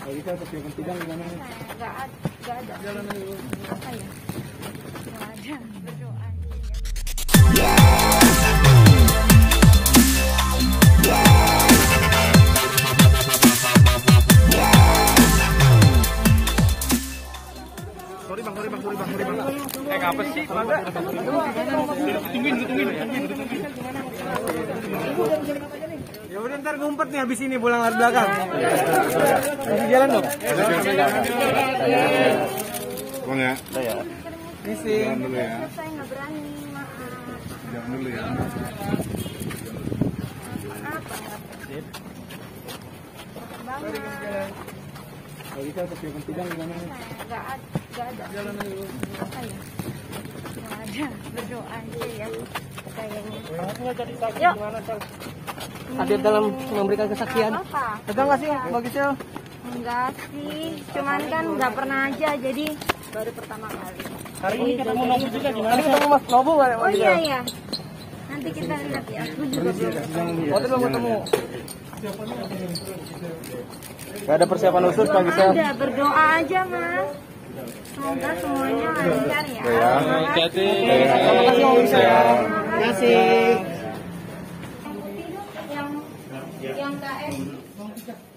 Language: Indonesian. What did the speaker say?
Kita untuk yang ketiga gimana nih? Nggak ada. Jalan dulu. Apa ya? Nggak ada. Berdoa. Sorry bang. Apa sih? Tungguin. Ya udah ntar ngumpet nih habis ini pulang lari belakang. Masih jalan dong. Bang ya. Missing. Jalan dulu ya. Saya nggak berani, maaf. Jalan dulu ya. Banget. Kita untuk yang ketiga gimana nih? Nggak ada. Jalan dulu. Apa ya? Nggak ada. Berdoa aja ya. Kayaknya. Yuk. Hadir dalam memberikan kesaksian. Apa? Tegang nggak sih, Mbak Gisel? Enggak sih. Cuman kan nggak pernah aja. Jadi baru pertama kali. Hari ini ketemu Nobu juga gimana? Tadi ketemu Mas Nobu nggak? Oh iya. Nanti kita lihat ya. Aku juga belum. Oh, belum ketemu. Gak ada persiapan khusus Pak Gisel? Ada, berdoa aja Mas. Semoga semuanya lancar ya. Hati-hati. Terima kasih Mbak Gisel. Terima kasih. Yang KS.